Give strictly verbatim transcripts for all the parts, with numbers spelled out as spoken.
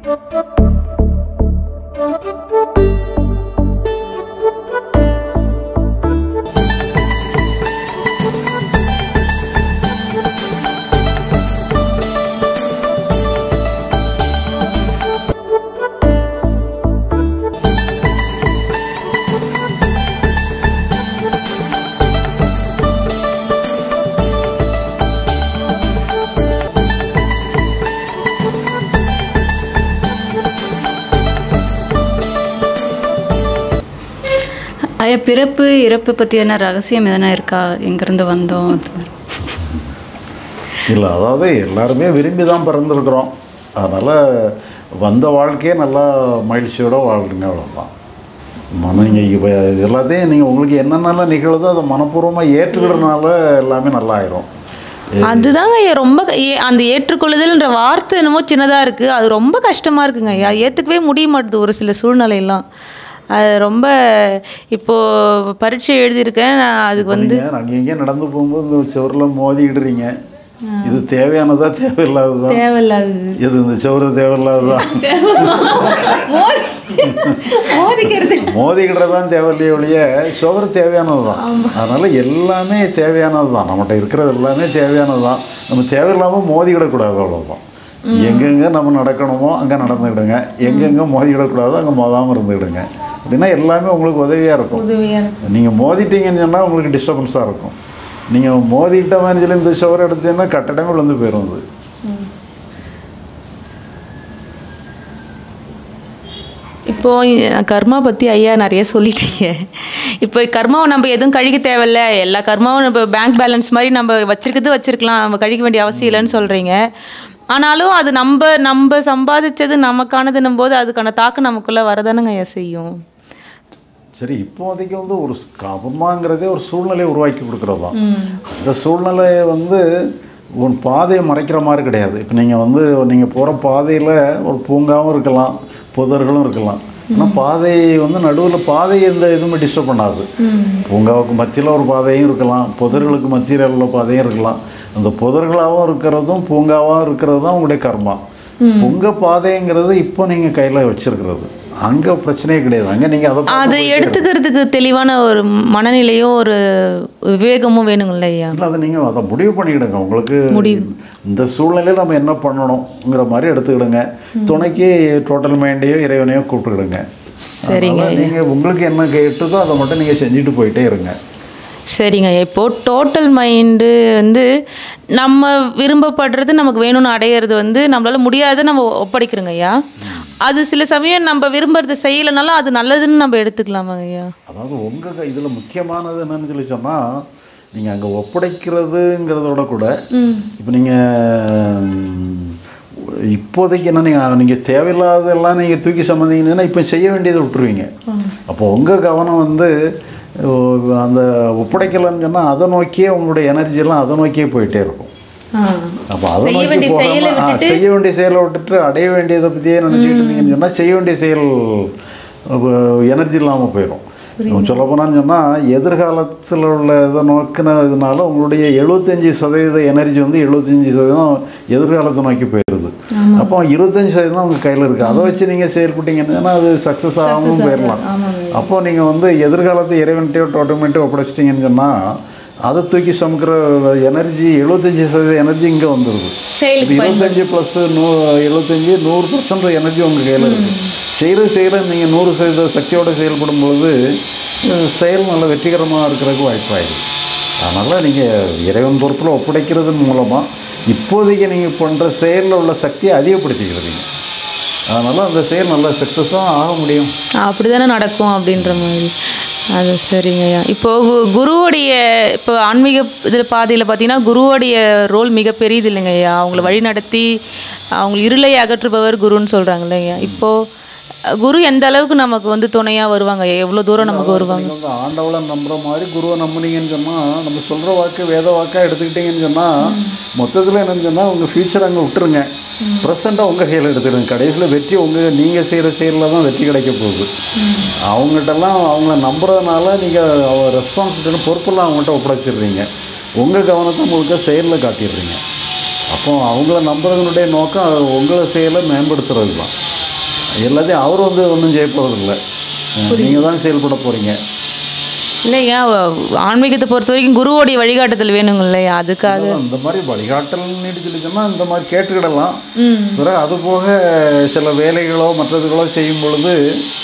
ஐயா, பிறப்பு இறப்பு பற்றியான ரகசியம் எதனா இருக்கா? எங்கேருந்து வந்தோம்? இல்லை, அதாவது எல்லாருமே விரும்பி தான் பிறந்திருக்கிறோம். அதனால் வந்த வாழ்க்கையே நல்லா மகிழ்ச்சியோடு வாழ்றீங்க, அவ்வளோதான். மன நீங்கள் இப்போ எல்லாத்தையும் நீங்கள் உங்களுக்கு என்னென்னலாம் நிகழுதோ அதை மனப்பூர்வமாக ஏற்றுக்கிறதுனால எல்லாமே நல்லா ஆயிரும். அதுதாங்க ஐயா ரொம்ப அந்த ஏற்றுக்கொள்ளுதல்ன்ற வார்த்தை என்னமோ சின்னதாக இருக்குது, அது ரொம்ப கஷ்டமாக இருக்குங்க ஐயா. ஏற்றுக்கவே முடிய மாட்டுது ஒரு சில சூழ்நிலையெல்லாம். அது ரொம்ப இப்போது பரீட்சை எழுதியிருக்கேன், நான் அதுக்கு வந்து அங்கே எங்கேயும் நடந்து போகும்போது இந்த சுவரில் மோதிக்கிடுறீங்க. இது தேவையானதா தேவையில்லாததா? தேவையில்லாதது. இது இந்த சுவரு தேவையில்லாததா? மோதிக்கிடுறதான் தேவையில்லையே ஒழிய சுவரு தேவையானது தான். அதனால் எல்லாமே தேவையானது தான். நம்மகிட்ட இருக்கிறது எல்லாமே தேவையானது தான். நம்ம தேவையில்லாமல் மோதிக்கிடக்கூடாது, அவ்வளோதான். எங்கெங்கே நம்ம நடக்கணுமோ அங்கே நடந்துக்கிடுங்க, எங்கெங்கே மோதிக்கிடக்கூடாதோ அங்கே மோதாமல் இருந்துக்கிடுங்க. அப்படின்னா எல்லாமே உங்களுக்கு உதவியாக இருக்கும். நீங்கள் மோதிட்டீங்கன்னு சொன்னால் உங்களுக்கு டிஸ்டர்பன்ஸாக இருக்கும். நீங்கள் மோதிட்ட மாதிரி சொல்லி இந்த ஷவர் எடுத்துட்டீங்கன்னா கட்டடமே விழுந்து போயிடும். அது இப்போது கர்மா பற்றி ஐயா நிறைய சொல்லிட்டீங்க. இப்போ கர்மாவை நம்ம எதுவும் கழிக்க தேவையில்ல, எல்லா கர்மாவும் நம்ம பேங்க் பேலன்ஸ் மாதிரி நம்ம வச்சிருக்கிறது வச்சுருக்கலாம், நம்ம கழிக்க வேண்டிய அவசியம் இல்லைன்னு சொல்கிறீங்க. ஆனாலும் அது நம்ம நம்ம சம்பாதிச்சது நமக்கானதுன்னும் போது அதுக்கான தாக்கம் நமக்குள்ளே வரதானுங்க ஐயா செய்யும். சரி, இப்போதைக்கு வந்து ஒரு கர்மாங்கிறதே ஒரு சூழ்நிலையை உருவாக்கி கொடுக்குறது தான். அந்த சூழ்நிலையை வந்து ஒரு பாதையை மறைக்கிற மாதிரி கிடையாது. இப்போ நீங்கள் வந்து நீங்கள் போகிற பாதையில் ஒரு பூங்காவும் இருக்கலாம், புதர்களும் இருக்கலாம். ஆனால் பாதை வந்து நடுவில் பாதையை எந்த எதுவுமே டிஸ்டர்ப் பண்ணாது. பூங்காவுக்கு மத்தியில் ஒரு பாதையும் இருக்கலாம், புதர்களுக்கு மத்தியில் உள்ள பாதையும் இருக்கலாம். அந்த புதர்களாகவும் இருக்கிறதும் பூங்காவாகவும் இருக்கிறது தான் உங்களுடைய கர்மா. உங்கள் பாதைங்கிறது இப்போ நீங்கள் கையில் வச்சுருக்கிறது, அங்கே பிரச்சனையே கிடையாது. அங்கே நீங்கள் அதை அதை எடுத்துக்கிறதுக்கு தெளிவான ஒரு மனநிலையும் ஒரு விவேகமும் வேணுங்கள ஐயா. இல்லை, அதை நீங்கள் அதை முடிவு பண்ணிக்கிடுங்க. உங்களுக்கு இந்த சூழ்நிலையில் நம்ம என்ன பண்ணணுங்கிற மாதிரி எடுத்துக்கிடுங்க. துணைக்கு டோட்டல் மைண்டையோ இறைவனையோ கூப்பிட்டுக்கிடுங்க. சரிங்க, நீங்கள் உங்களுக்கு என்ன கேட்டுதோ அதை மட்டும் நீங்கள் செஞ்சுட்டு போயிட்டே இருங்க. சரிங்க. இப்போது டோட்டல் மைண்டு வந்து நம்ம விரும்பப்படுறது நமக்கு வேணும்னு அடையிறது வந்து நம்மளால் முடியாத நம்ம ஒப்படைக்கிறோங்க ஐயா. அது சில சமயம் நம்ம விரும்புறது செய்யலைனாலும் அது நல்லதுன்னு நம்ம எடுத்துக்கலாமாங்க ஐயா? அதாவது உங்கள் இதில் முக்கியமானது என்னன்னு சொல்லி சொன்னால், நீங்கள் அங்கே ஒப்படைக்கிறதுங்கிறதோட கூட இப்போ நீங்கள் இப்போதைக்கு என்ன நீங்கள் நீங்கள் தேவையில்லாதெல்லாம் நீங்கள் தூக்கி சம்மந்தீங்கன்னா இப்போ செய்ய வேண்டியதை விட்டுருவீங்க. அப்போ உங்கள் கவனம் வந்து அந்த ஒப்படைக்கலன்னு சொன்னால் அதை நோக்கியே உங்களுடைய எனர்ஜியெல்லாம் அதை நோக்கியே போயிட்டே இருக்கும். அப்போ அதை நோக்கி போகாமல் செய்ய வேண்டிய செயலை விட்டுட்டு அடைய வேண்டியதை பற்றியே நினச்சிக்கிட்டு இருந்தீங்கன்னு சொன்னால் செய்ய வேண்டிய செயல் எனர்ஜி இல்லாமல் போயிடும். சொல்லப்போனான்னு சொன்னால் எதிர்காலத்தில் உள்ள இதை நோக்கினதுனால உங்களுடைய எழுபத்தஞ்சி சதவீத எனர்ஜி வந்து எழுபத்தஞ்சி சதவீதம் எதிர்காலத்தை நோக்கி போயிடுது. அப்போ இருபத்தஞ்சி சதவீதம் உங்கள் கையில் இருக்குது. அதை வச்சு நீங்கள் செயல்பட்டீங்கன்னா அது சக்ஸஸ் ஆகாமல் போயிடலாம். அப்போது நீங்கள் வந்து எதிர்காலத்தை இறைவன்ட்டையோ டோட்டல்மெண்ட்டோ ஒப்படைச்சிட்டிங்கன்னு சொன்னால் அதை தூக்கி சமைக்கிற எனர்ஜி எழுபத்தஞ்சி சதவீத எனர்ஜி இங்கே வந்துடுது. இருபத்தஞ்சி ப்ளஸ் நூ எழுபத்தஞ்சி நூறு பர்சன்ட் எனர்ஜி உங்கள் கையில் இருக்குது. செய்கிற செய்கிற நீங்கள் நூறு சதவீத சக்தியோடு செயல்படும் பொழுது செயல் நல்ல வெற்றிகரமாக இருக்கிறதுக்கு வாய்ப்பாயிடுது. அதனால் நீங்கள் இறைவன் பொறுப்பில் ஒப்படைக்கிறதன் மூலமாக இப்போதைக்கு நீங்கள் பண்ணுற செயலில் உள்ள சக்தியை அதிகப்படுத்திக்கிறீங்க. அதனால் அந்த செயல் நல்ல சக்ஸஸாக ஆக முடியும். அப்படி தானே நடக்கும் அப்படின்ற மாதிரி. அது சரிங்கய்யா. இப்போது குருவோடைய இப்போ ஆன்மீக இதில் பாதையில் பார்த்தீங்கன்னா குருவோடைய ரோல் மிகப்பெரியது இல்லைங்க ஐயா. அவங்கள வழி நடத்தி அவங்க இருளை அகற்றுபவர் குருன்னு சொல்கிறாங்க இல்லையா. இப்போது குரு எந்த அளவுக்கு நமக்கு வந்து துணையாக வருவாங்க, எவ்வளோ தூரம் நமக்கு வருவாங்க? வந்து ஆண்டவளை நம்புகிற மாதிரி குருவை நம்புனீங்கன்னு சொன்னால், நம்ம சொல்கிற வாக்கு வேத வாக்காக எடுத்துக்கிட்டீங்கன்னு சொன்னால் மொத்தத்தில் என்னென்னு சொன்னால் உங்கள் ஃப்யூச்சர் அங்கே விட்டுருங்க, ப்ரெசண்ட்டாக உங்கள் செயல் எடுத்துடுங்க. கடைசியில் வெற்றி உங்கள் நீங்கள் செய்கிற செயலில் தான் வெற்றி கிடைக்க போகுது. அவங்ககிட்டலாம் அவங்கள நம்புறதுனால நீங்கள் அவ ரெஸ்பான்சிபிலிட்டி பொறுப்பெல்லாம் அவங்கள்ட்ட ஒப்படைச்சிடுறீங்க. உங்கள் கவனத்தை முழுக்க செயலில் காட்டிடுறீங்க. அப்போ அவங்கள நம்புறதுனுடைய நோக்கம் உங்களை செயலை மேம்படுத்துறது தான். எல்லாத்தையும் அவர் வந்து ஒன்றும் செய்ய போகிறதில்ல, நீங்கள் தான் செயல்பட போகிறீங்க. இல்லையா ஆன்மீகத்தை பொறுத்த வரைக்கும் குருவோடைய வழிகாட்டுதல் வேணுங்க இல்லையா, அதுக்காக இந்த மாதிரி வழிகாட்டல்னு சொல்லிச்சோம்னா இந்த மாதிரி கேட்டுக்கிடலாம். பிறகு அது போக சில வேலைகளோ மற்றதுகளோ செய்யும் பொழுது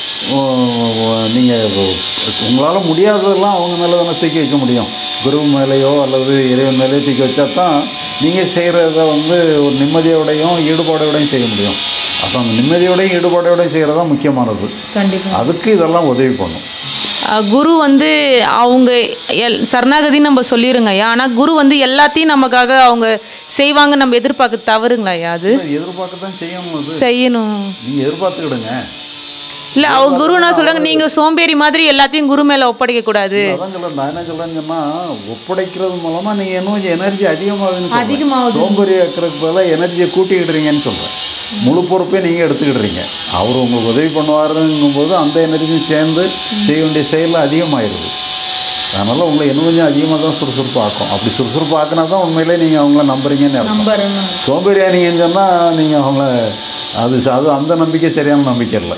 நீங்கள் உங்களால் முடியாததெல்லாம் அவங்க மேலே தானே தூக்கி வைக்க முடியும். குரு மேலேயோ அல்லது இறைவன் மேலேயோ தூக்கி வச்சா தான் நீங்கள் செய்கிறத வந்து ஒரு நிம்மதியோடையும் ஈடுபாடோடையும் செய்ய முடியும். அப்போ அந்த நிம்மதியோடையும் ஈடுபாடோடையும் செய்கிறது தான் முக்கியமானது. கண்டிப்பாக அதுக்கு இதெல்லாம் உதவி பண்ணும். குரு வந்து அவங்க எல் சரணாகதின்னு நம்ம சொல்லிடுங்க ஐயா, ஆனால் குரு வந்து எல்லாத்தையும் நமக்காக அவங்க செய்வாங்க நம்ம எதிர்பார்க்க தவறுங்களா ஐயா? அது எதிர்பார்க்க தான் செய்யணும், செய்யணும். நீங்கள் எதிர்பார்த்துக்கிடுங்க. இல்லை அவங்க குரு நான் சொல்கிறாங்க, நீங்கள் சோம்பேறி மாதிரி எல்லாத்தையும் குரு மேலே ஒப்படைக்கக்கூடாது. அதான் சொல்கிறேன், நான் என்ன சொல்கிறேங்கன்னா ஒப்படைக்கிறது மூலமாக நீங்கள் இன்னும் எனர்ஜி அதிகமாகுதுன்னு அதிகமாகுது. சோம்பேறி ஆக்கிறதுக்கு பதிலாக எனர்ஜியை கூட்டிக்கிடுறீங்கன்னு சொல்கிறேன். முழு பொறுப்பே நீங்கள் எடுத்துக்கிடுறீங்க. அவர் உங்களுக்கு உதவி பண்ணுவாருங்கும்போது அந்த எனர்ஜியும் சேர்ந்து செய்ய வேண்டிய செயலில் அதிகமாகிடுது. அதனால் உங்களை இன்னும் கொஞ்சம் அதிகமாக தான் சுறுசுறுப்பு ஆக்கும். அப்படி சுறுசுறுப்பு ஆக்கினா தான் உண்மையிலே நீங்கள் அவங்கள நம்புறீங்கன்னு அர்த்தம். சோம்பேறியா நீங்கள் சொன்னால் நீங்கள் அவங்கள அது அது அந்த நம்பிக்கை சரியான நம்பிக்கை இல்லை.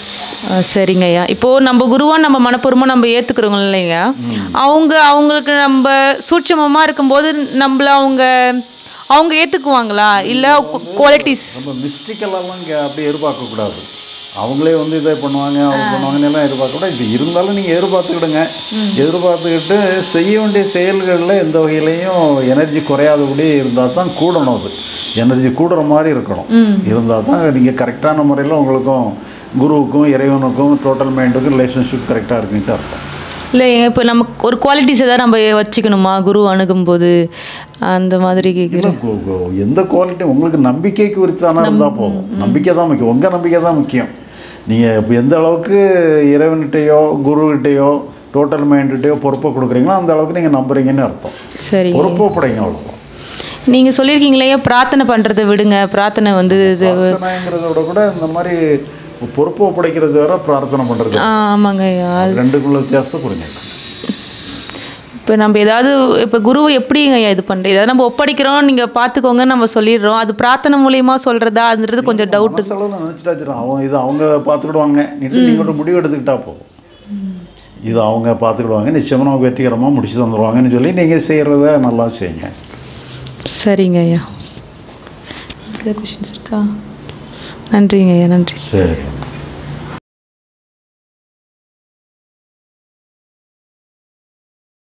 சரிங்க ஐயா. இப்போது நம்ம குருவாக நம்ம மனப்பூர்வமாக நம்ம ஏற்றுக்கிறோங்க இல்லைங்க, அவங்க அவங்களுக்கு நம்ம சூட்சமமாக இருக்கும்போது நம்மள அவங்க அவங்க ஏற்றுக்குவாங்களா? இல்லை குவாலிட்டிஸ் நம்ம மிஸ்டேக்கெல்லாம் இங்கே அப்படி எதிர்பார்க்கக்கூடாது. அவங்களே வந்து இதை பண்ணுவாங்க அவங்க பண்ணுவாங்கன்னு எல்லாம் எதிர்பார்க்கக்கூடாது. இது இருந்தாலும் நீங்கள் எதிர்பார்த்துக்கிடுங்க. எதிர்பார்த்துக்கிட்டு செய்ய வேண்டிய செயல்களில் எந்த வகையிலையும் எனர்ஜி குறையாதபடி இருந்தால் தான் கூடணும். அது எனர்ஜி கூடுற மாதிரி இருக்கணும். இருந்தால் தான் நீங்கள் கரெக்டான முறையில் உங்களுக்கும் குருவுக்கும் இறைவனுக்கும் டோட்டல் மைண்டுக்கும் ரிலேஷன்ஷிப் கரெக்டாக இருக்குன்ட்டு அர்த்தம். இல்லை இப்போ நமக்கு ஒரு குவாலிட்டிஸை தான் நம்ம வச்சுக்கணுமா குரு அணுகும்போது அந்த மாதிரி கேட்குறேன். எந்த குவாலிட்டி உங்களுக்கு நம்பிக்கைக்கு குறித்தான இருந்தால் போதும். நம்பிக்கை தான் முக்கியம், உங்கள் நம்பிக்கை தான் முக்கியம். நீங்கள் இப்போ எந்த அளவுக்கு இறைவன்கிட்டையோ குருக்கிட்டையோ டோட்டல் மைண்ட்கிட்டையோ பொறுப்பை கொடுக்குறீங்களோ அந்த அளவுக்கு நீங்கள் நம்புறீங்கன்னு அர்த்தம். சரி, பொறுப்பு படைங்க அவ்வளோ. நீங்கள் சொல்லியிருக்கீங்களே பிரார்த்தனை பண்ணுறதை விடுங்க, பிரார்த்தனை வந்து பிரார்த்தனைங்கிறத விட கூட இந்த மாதிரி பொறுப்பு ஒப்படைக்கிறது வேற பிரார்த்தனை பண்ணுறது. ஆமாங்க ஐயா, ரெண்டுக்குள்ள வித்தியாசத்தை புரிஞ்சுங்க. இப்போ நம்ம ஏதாவது இப்போ குருவை எப்படிங்க ஐயா இது பண்ணுறது, ஏதாவது நம்ம ஒப்படைக்கிறோம் நீங்கள் பார்த்துக்கோங்கன்னு நம்ம சொல்லிடுறோம், அது பிரார்த்தனை மூலியமாக சொல்கிறதான்றது கொஞ்சம் டவுட்டு. செலவில் நினச்சிட்டா வச்சுருவோம் அவங்க இது அவங்க பார்த்துக்கிடுவாங்க, நீங்கள் முடிவு எடுத்துக்கிட்டா போதும். இது அவங்க பார்த்துக்கிடுவாங்க, நிச்சயமாக நமக்கு வெற்றிகரமாக முடிச்சு தந்துடுவாங்கன்னு சொல்லி நீங்கள் செய்கிறத நல்லா செய்யுங்க. சரிங்க ஐயா. கொஷின்ஸ் இருக்கா? நன்றிங்க ஐயா, நன்றி. சரி.